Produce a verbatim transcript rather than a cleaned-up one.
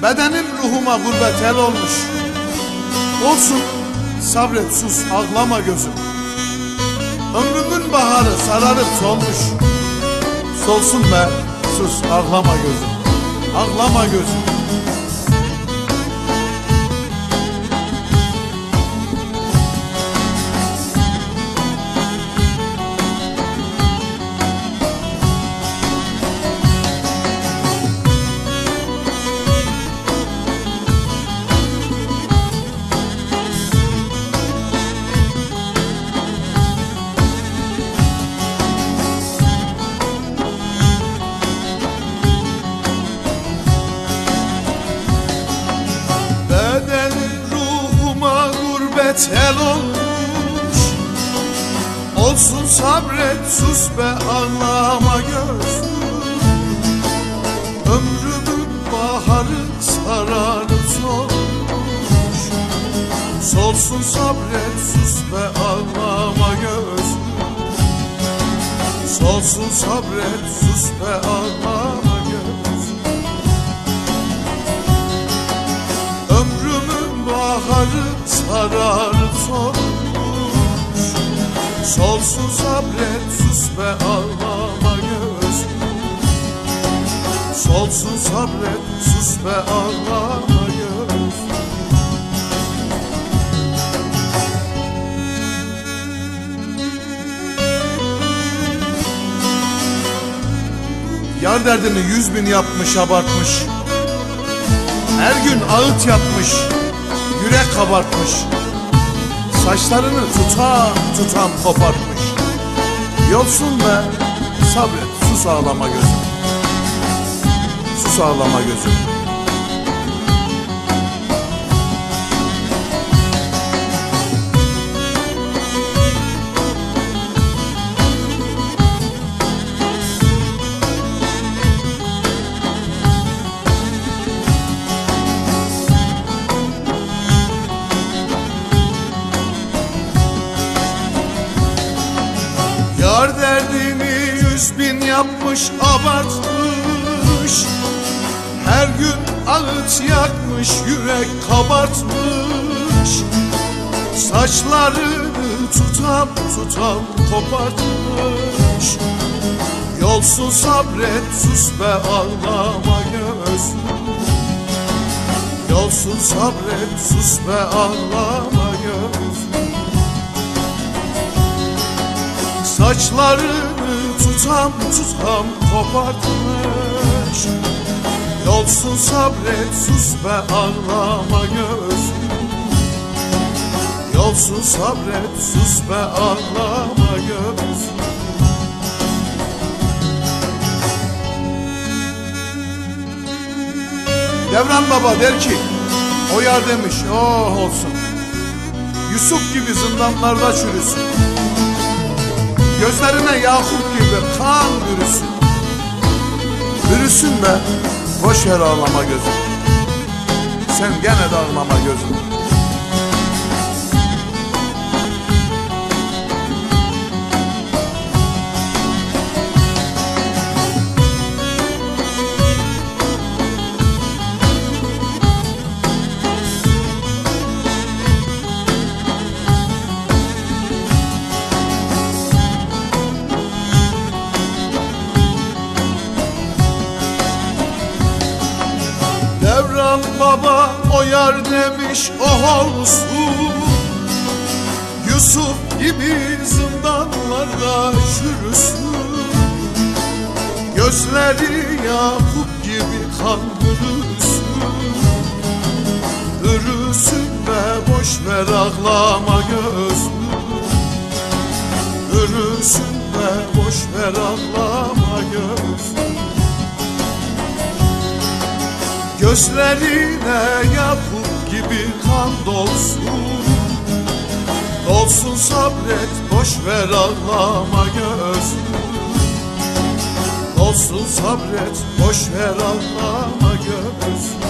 Bedenim ruhuma gurbet el olmuş. Olsun sabret sus ağlama gözüm. Ömrümün baharı sararıp solmuş. Solsun be sus ağlama gözüm. Ağlama gözüm. El olmuş. Olsun sabret sus be ağlama gözüm. Ömrümün baharı sararıp solmuş. Solsun sabret sus be ağlama gözüm. Solsun sabret sus be ağlama gözüm. Ömrümün baharı sararıp solmuş. Solsun sabret sus be ağlama gözüm. Solsun sabret sus be ağlama gözüm. Yar derdini yüz bin yapmış abartmış. Her gün ağıt yapmış, yürek kabartmış. Saçlarını tutam tutam kopartmış. Yolsun be sabret sus ağlama gözüm. Sus ağlama gözüm. Yar derdini yüz bin yapmış abartmış. Her gün ağıt yakmış yürek kabartmış. Saçlarını tutam tutam kopartmış. Yolsun sabret sus be ağlama gözüm. Yolsun sabret sus be ağlama gözüm. Saçlarını tutam tutam kopartmış. Yolsun sabret sus be ağlama gözüm. Yolsun sabret sus be ağlama gözüm. Devran Baba der ki, o yar demiş oh olsun. Yusuf gibi zindanlarda çürüsün. Gözlerine Yakup gibi kan bürüsün. Bürüsün be, boş ver ağlama gözüm. Sen gene de ağlama gözüm. Devran Baba o yar demiş oh olsun. Yusuf gibi zindanlarda çürüsün. Gözleri Yakup gibi kan bürüsün. Bürüsün be boş ver ağlama gözüm. Bürüsün be boş ver ağlama gözüm. Gözlerine Yakup gibi kan dolsun. Dolsun sabret boş ver ağlama gözüm. Dolsun sabret boş ver ağlama gözüm.